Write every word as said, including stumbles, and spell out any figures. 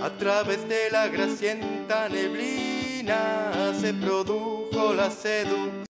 A través de la grasienta neblina se produjo la seducción.